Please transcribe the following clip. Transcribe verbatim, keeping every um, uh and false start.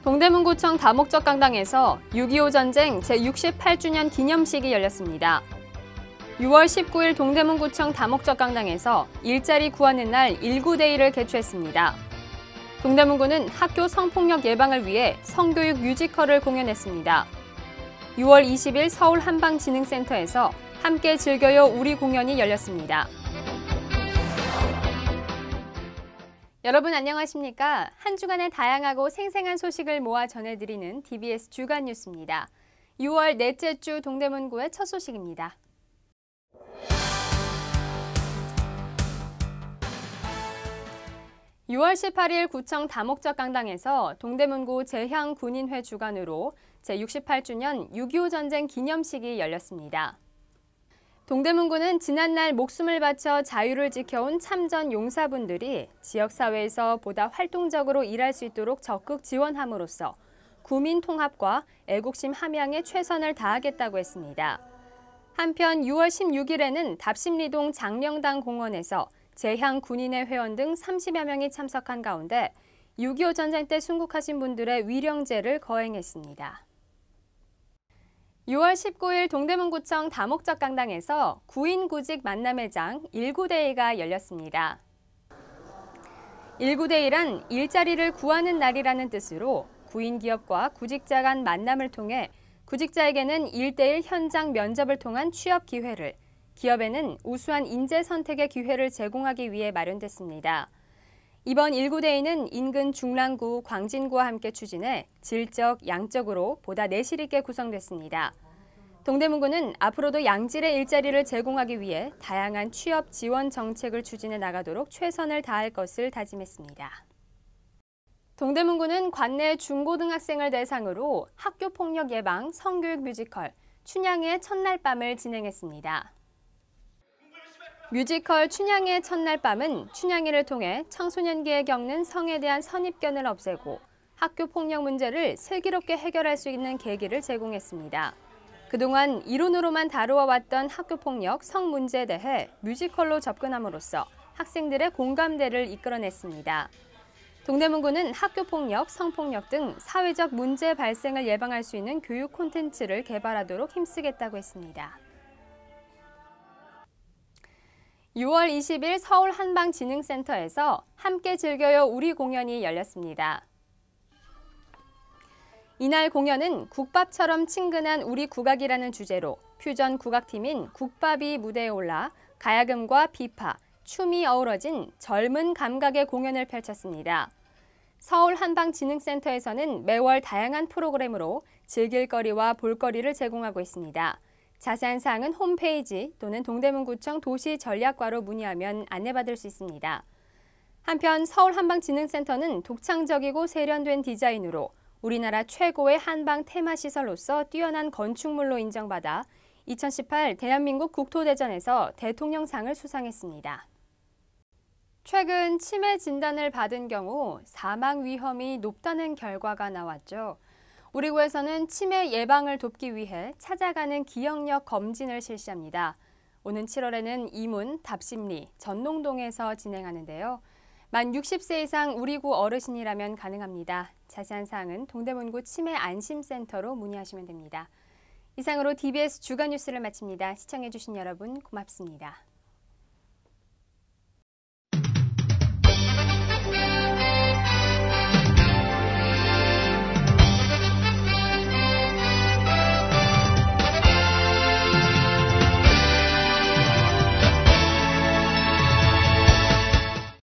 동대문구청 다목적강당에서 육이오 전쟁 제육십팔 주년 기념식이 열렸습니다. 유월 십구일 동대문구청 다목적강당에서 일자리 구하는 날 일구데이를 개최했습니다. 동대문구는 학교 성폭력 예방을 위해 성교육 뮤지컬을 공연했습니다. 유월 이십일 서울 한방지능센터에서 함께 즐겨요 우리 공연이 열렸습니다. 여러분 안녕하십니까? 한 주간의 다양하고 생생한 소식을 모아 전해드리는 디비에스 주간 뉴스입니다. 유월 넷째 주 동대문구의 첫 소식입니다. 유월 십팔일 구청 다목적강당에서 동대문구 재향군인회 주관으로 제육십팔 주년 육이오 전쟁 기념식이 열렸습니다. 동대문구는 지난날 목숨을 바쳐 자유를 지켜온 참전 용사분들이 지역사회에서 보다 활동적으로 일할 수 있도록 적극 지원함으로써 구민 통합과 애국심 함양에 최선을 다하겠다고 했습니다. 한편 유월 십육일에는 답심리동 장명당 공원에서 재향 군인회 회원 등 삼십여 명이 참석한 가운데 육이오 전쟁 때 순국하신 분들의 위령제를 거행했습니다. 유월 십구일 동대문구청 다목적강당에서 구인구직 만남의 장 일구데이가 열렸습니다. 일구데이란 일자리를 구하는 날이라는 뜻으로 구인기업과 구직자 간 만남을 통해 구직자에게는 일대일 현장 면접을 통한 취업 기회를, 기업에는 우수한 인재 선택의 기회를 제공하기 위해 마련됐습니다. 이번 일구데이는 인근 중랑구, 광진구와 함께 추진해 질적, 양적으로 보다 내실 있게 구성됐습니다. 동대문구는 앞으로도 양질의 일자리를 제공하기 위해 다양한 취업 지원 정책을 추진해 나가도록 최선을 다할 것을 다짐했습니다. 동대문구는 관내 중고등학생을 대상으로 학교폭력 예방 성교육 뮤지컬 춘향의 첫날 밤을 진행했습니다. 뮤지컬 춘향의 첫날 밤은 춘향이를 통해 청소년기에 겪는 성에 대한 선입견을 없애고 학교폭력 문제를 슬기롭게 해결할 수 있는 계기를 제공했습니다. 그동안 이론으로만 다루어왔던 학교폭력, 성 문제에 대해 뮤지컬로 접근함으로써 학생들의 공감대를 이끌어냈습니다. 동대문구는 학교폭력, 성폭력 등 사회적 문제 발생을 예방할 수 있는 교육 콘텐츠를 개발하도록 힘쓰겠다고 했습니다. 유월 이십일 서울 한방지능센터에서 함께 즐겨요 우리 공연이 열렸습니다. 이날 공연은 국밥처럼 친근한 우리 국악이라는 주제로 퓨전 국악팀인 국밥이 무대에 올라 가야금과 비파, 춤이 어우러진 젊은 감각의 공연을 펼쳤습니다. 서울 한방지능센터에서는 매월 다양한 프로그램으로 즐길거리와 볼거리를 제공하고 있습니다. 자세한 사항은 홈페이지 또는 동대문구청 도시전략과로 문의하면 안내받을 수 있습니다. 한편 서울 한방지능센터는 독창적이고 세련된 디자인으로 우리나라 최고의 한방 테마시설로서 뛰어난 건축물로 인정받아 이천십팔 대한민국 국토대전에서 대통령상을 수상했습니다. 최근 치매 진단을 받은 경우 사망 위험이 높다는 결과가 나왔죠. 우리 구에서는 치매 예방을 돕기 위해 찾아가는 기억력 검진을 실시합니다. 오는 칠월에는 이문, 답심리, 전농동에서 진행하는데요. 만 육십 세 이상 우리 구 어르신이라면 가능합니다. 자세한 사항은 동대문구 치매 안심센터로 문의하시면 됩니다. 이상으로 디비에스 주간 뉴스를 마칩니다. 시청해주신 여러분 고맙습니다.